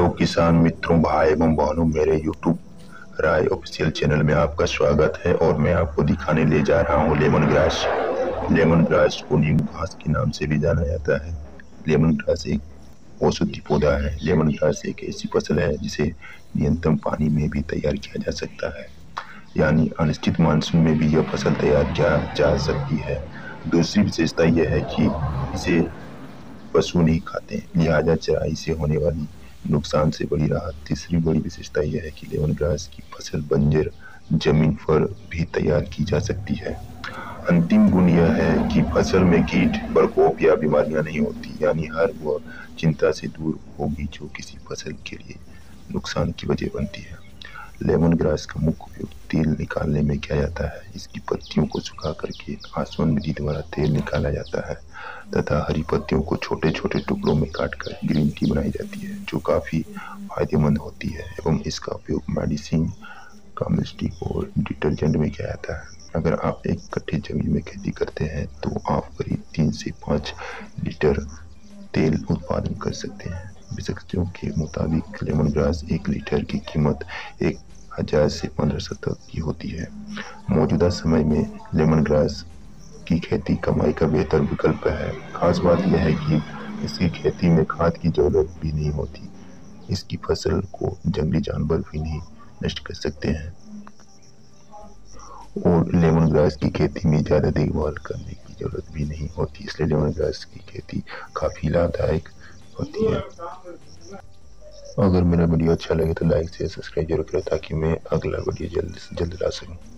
Hello किसान मित्रों, भाई एवं बहनों, मेरे यूट्यूब राय ऑफिशियल चैनल में आपका स्वागत है। और मैं आपको दिखाने ले जा रहा हूँ लेमन ग्रास। लेमन ग्रास को नींबू घास के नाम से भी जाना जाता है। लेमन ग्रास एक औषधि पौधा है। लेमन ग्रास एक ऐसी फसल है जिसे न्यूनतम पानी में भी तैयार किया जा सकता है, यानी अनिश्चित मानसून में भी यह फसल तैयार किया जा सकती है। दूसरी विशेषता यह है कि इसे पशु नहीं खाते, लिहाजा चराई से होने वाली नुकसान से बड़ी राहत। तीसरी बड़ी विशेषता यह है कि लेमन ग्रास की फसल बंजर जमीन पर भी तैयार की जा सकती है। अंतिम गुण यह है कि फसल में कीट प्रकोप या बीमारियां नहीं होती, यानी हर वह चिंता से दूर होगी जो किसी फसल के लिए नुकसान की वजह बनती है। लेमन ग्रास का मुख्य उपयोग तेल निकालने में किया जाता है। इसकी पत्तियों को सुखा करके आसवन विधि द्वारा तेल निकाला जाता है तथा हरी पत्तियों को छोटे छोटे टुकड़ों में काटकर ग्रीन टी बनाई जाती है, जो काफी फायदेमंद होती है। एवं इसका उपयोग मेडिसिन, कॉस्मेटिक और डिटर्जेंट में किया जाता है। अगर आप एक कट्ठे जमीन में खेती करते हैं तो आप करीब 3 से 5 लीटर तेल उत्पादन कर सकते हैं। विशेषज्ञों के मुताबिक लेमन ग्रास 1 लीटर की कीमत 1000 से 1500 तक की होती है। मौजूदा समय में लेमन ग्रास की खेती कमाई का बेहतर विकल्प है। खास बात यह है कि इसकी खेती में खाद की जरूरत भी नहीं होती। इसकी फसल को जंगली जानवर भी नहीं नष्ट कर सकते हैं और लेमन ग्रास की खेती में ज़्यादा देखभाल करने की जरूरत भी नहीं होती, इसलिए लेमन ग्रास की खेती काफ़ी लाभदायक होती है। अगर मेरा वीडियो अच्छा लगे तो लाइक शेयर सब्सक्राइब जरूर करें ताकि मैं अगला वीडियो जल्द से जल्द ला सकूं।